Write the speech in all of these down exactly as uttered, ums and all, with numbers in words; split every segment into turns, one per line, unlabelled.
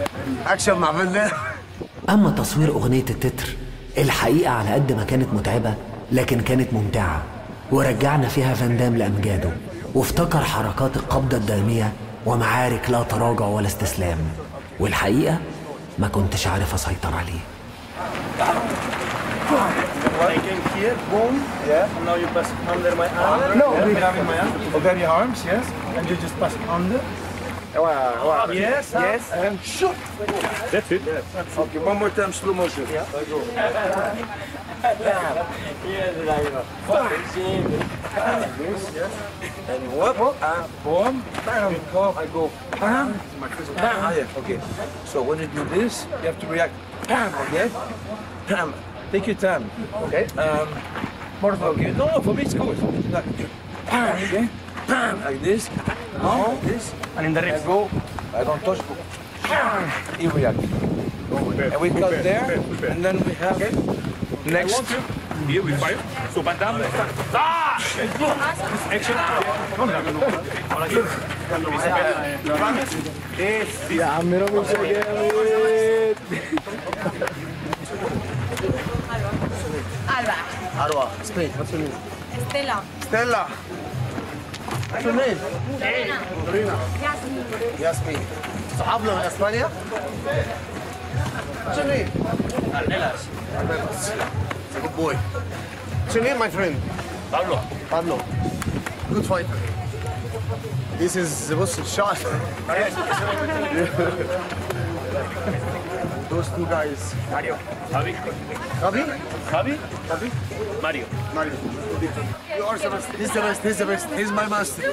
اكشن مع فان.
اما تصوير اغنية التتر الحقيقة على قد ما كانت متعبة لكن كانت ممتعة، ورجعنا فيها فان دام لامجاده وافتكر حركات القبضة الدامية ومعارك لا تراجع ولا استسلام، والحقيقة ما كنتش عارف اسيطر عليه.
Again here, boom. Yeah. And now you pass it under my arm. No, yeah, grabbing my arm. Over your arms, yes. And you just pass it under.
Wow, wow.
Yes, yes. And shoot.
That's it. Yes. Okay, one more time, slow motion. Yeah. I go. And whoop, uh, boom, bam, I go, bam, bam. Ah, yeah, okay. So when you do this, you have to react, bam, okay? Bam. Take your time, okay? Um, more okay. No, no, for me it's good. Like, bam, okay? Bam, like this, like this.
And in the ribs.
I go, I don't touch, go, bam, you react. And we cut there, and then we have next.
Here we fire. So Van Damme. Ah! Action.
يا عم رامي مش جامد.
Alba.
Arwa, Spain. What's your name?
Estela.
Stella. What's your name?
Dorina. Yasmin.
Yasmin. صحابنا من اسبانيا. What's your name?
Arnelas.
Arbelas. It's a good boy. What's your name, my friend?
Pablo.
Pablo. Good fighter. This is the boss shot. Those two guys.
Mario. Javi.
Javi?
Javi.
Javi?
Mario.
Mario. You are the best. He's the best. He's the best. He's my master.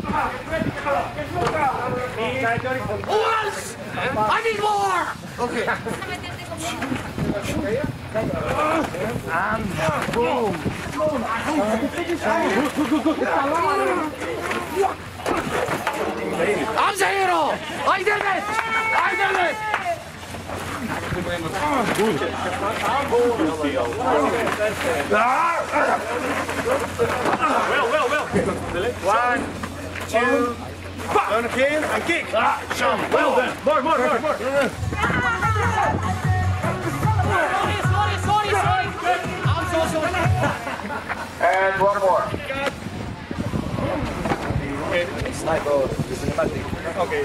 I need more! Okay. And boom. I'm the hero! I did it! I did it!
Well, well, well.
One, two, turn a pin and kick.
Well done. More, more, more, more.
Sorry, sorry, sorry. I'm so sorry.
And one more. Sniper, cinematic.
Okay.